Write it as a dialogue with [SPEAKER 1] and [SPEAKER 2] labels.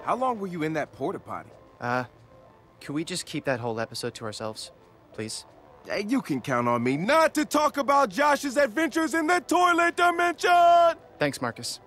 [SPEAKER 1] How long were you in that porta potty?
[SPEAKER 2] Could we just keep that whole episode to ourselves, please?
[SPEAKER 1] Hey, you can count on me not to talk about Josh's adventures in the toilet dimension!
[SPEAKER 2] Thanks, Marcus.